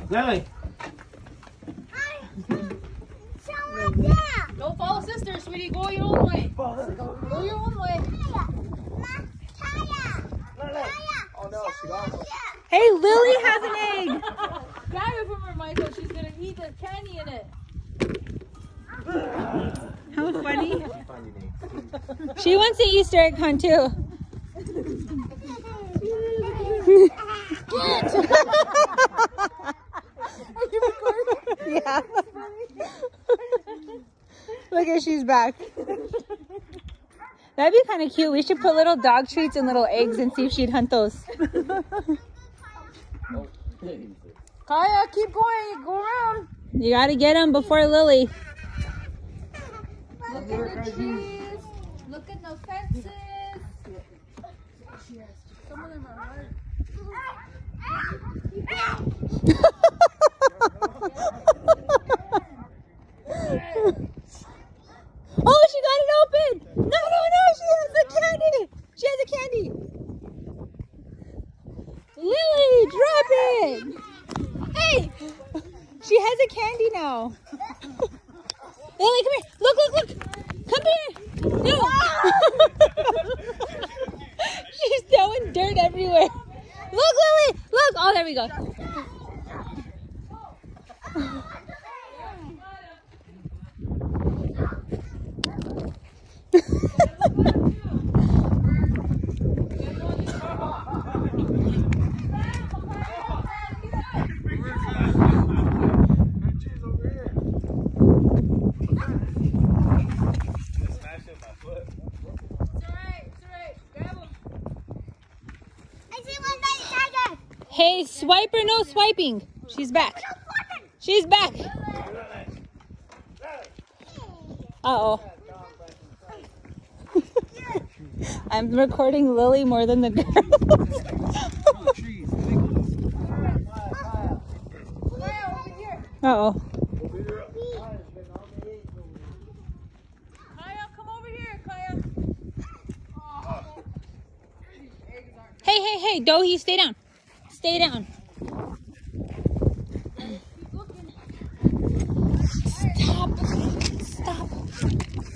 Lily. Don't follow sister, sweetie. Go your own way. Go your own way. Oh no, she got one. Hey, Lily has an egg. Grab it from her, Michael. She's gonna eat the candy in it. How funny. She wants the Easter egg hunt too. Are you recording? Yeah. Look at she's back. That'd be kind of cute. We should put little dog treats and little eggs and see if she'd hunt those. Kaya, keep going. Go around. You gotta get them before Lily. Look at the trees. Look at the fences. Some of them are hard. Oh, she got it open! No, she has the candy! She has the candy! Lily, drop it! Hey! She has a candy now. Lily, come here! Look! Come here! No! She's throwing dirt everywhere. Look, Lily! Look! Oh, there we go. Hey, swipe or no swiping? She's back. She's back. Uh-oh. I'm recording Lily more than the girls. Uh-oh. Kaya, come over here, Kaya. Hey, Dohi, stay down. Stay down. Stop.